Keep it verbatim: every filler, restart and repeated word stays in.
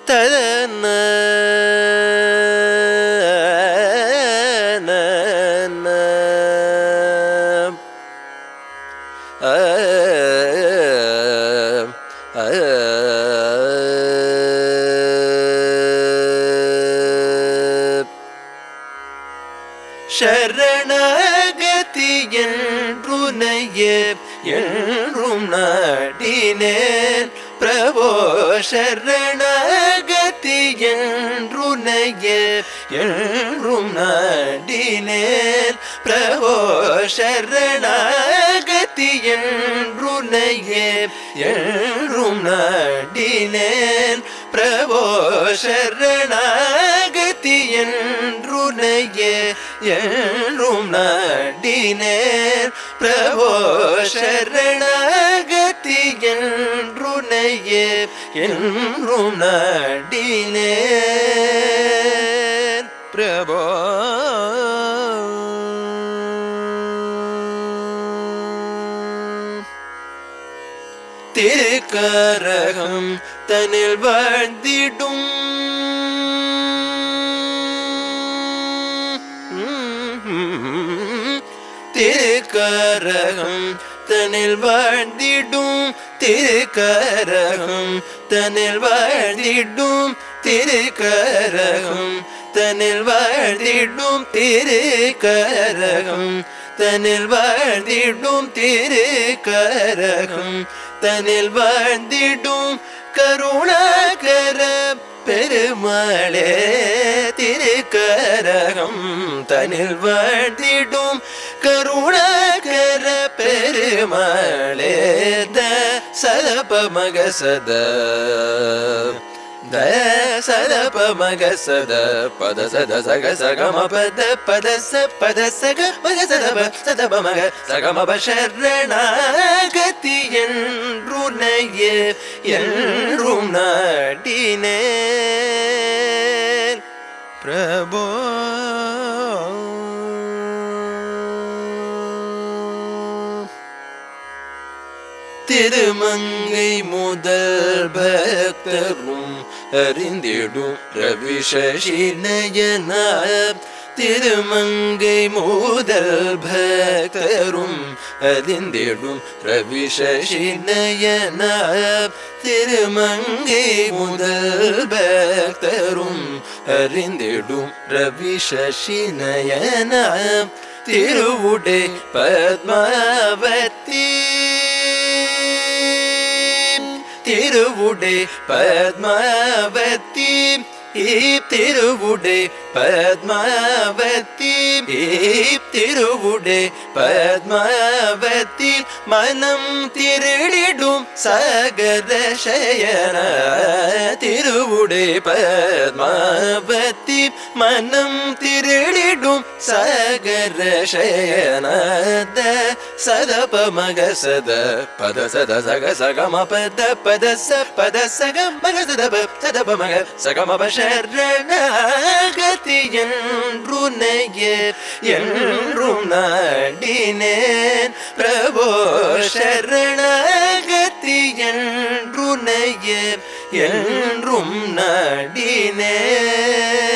தன சரணாகதி என்றுனையே என்றும் நாடினேன் பிரபோ சரணாகதி என்றுனையே என்றும் நாடினேன் பிரபோ சரணாகதி என்றுனையே என்றும் நாடினேன் பிரபோ சரணாகதி என்றுனையே என்றும் நாடினேன் பிரபோ சரணாகதி என்றுனையே என்றும் நாடினேன் பிரபோ திருக்கரகம் தனில் வாழ்ந்திடும் திருக்கரகம் தனில் வாழ்ந்திடும் திருக்கரகம் தனில் வாழ்ந்திடும் திருக்கரகம் தனில் வாழ்ந்திடும் திருக்கரகம் தனில் வாழ்ந்திடும் திருக்கரகம் தனில் வாழ்ந்திடும் கருணாகர பெருமாளே திருக்கரகம் தனில் வாழ்ந்திடும் கருணாகர பெருமாளே த சதப மக சத த சதப மக சத பத சத சக சகம பத பத ச பத சக மக சதப சதப மக சகமப சரணாகதி என்றுனையே என்றும் நாடினேன் பிரபோ திருமங்கை முதல் பக்தரும் அறிந்திடும் ரவி சசி நயன திருமங்கை முதல் பக்தரும் அறிந்திடும் ரவி சசி நயன திருமங்கை முதல் பக்தரும் அறிந்திடும் ரவி சசி நயன திருவுடை பத்மாவதி திருவுடை பத்மாவதி திருவுடை பத்மாவதி திருவுடை பத்மாவதி மனம் திருடிடும் சகர சயன திருவுடை பத்மாவதி மனம் திருடிடும் சகர சயன சதப மக சத பத சத சக சகம பத பத ச பத சக மக சதப சதப மக சகம சரணாகதி என்றுனையே என்றும் நாடினேன் பிரபோ சரணாகதி என்றுனையே என்றும் நாடினேன்